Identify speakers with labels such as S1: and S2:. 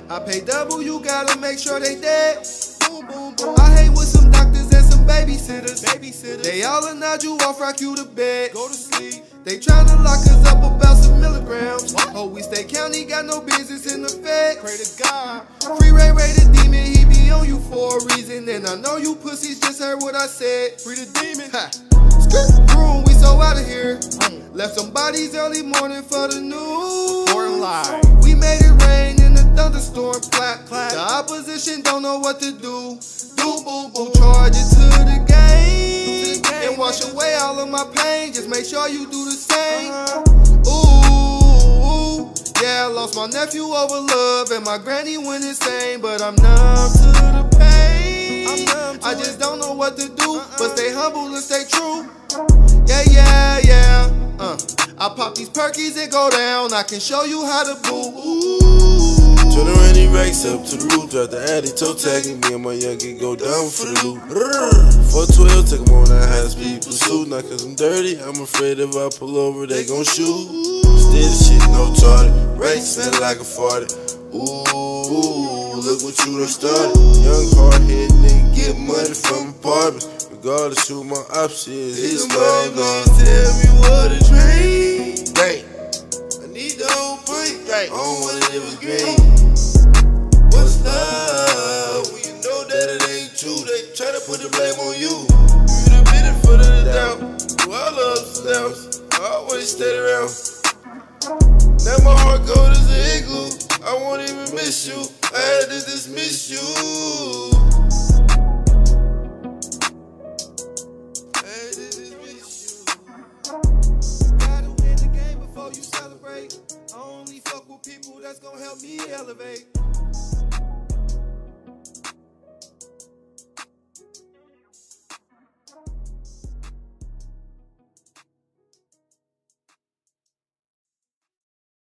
S1: I pay double, you gotta make sure they dead. Boom, boom, boom. I hang with some doctors and some babysitters. They all nod you off, rock you to bed. Go to sleep. They tryna lock us up about some milligrams. Oh, we stay county, got no business in the Fed. Pray to God. Free Ray Ray the demon, he be on you for a reason. And I know you pussies just heard what I said. Free the demon. Ha. Room, we so out of here. Left some bodies early morning for the news. We made it rain in the thunderstorm. Clap, clap. The opposition don't know what to do. Do, boom, boom. Charge it to the game. And wash away all of my pain. Just make sure you do the same. Ooh, yeah, I lost my nephew over love. And my granny went insane. But I'm numb to the pain. I just don't know what to do. But stay humble and stay true. Yeah, yeah, yeah. I pop these perkies and go down. I can show you how to boo.
S2: Turn the rainy racks up to the roof. Drop the addy, toe tagging me and my youngin' go down for the loot. 412, take them on that high speed pursuit. Not cause I'm dirty, I'm afraid if I pull over, they gon' shoot. Still shit, no target. Race smell like a farted. Ooh, look what you done started. Young hard head nigga get money from apartments. Regardless who my ops is, it's long gone. Tell me what a dream. Right. I need the whole point. Right. I don't want it if it's green. What's love? When you know that it ain't true, they try to put the blame on you. You the benefit of the doubt. Do all the ups and downs. I always stay around. Now my heart cold as an igloo. I won't even miss you. I had to dismiss you.
S1: You celebrate. I only fuck with people that's gonna help me elevate.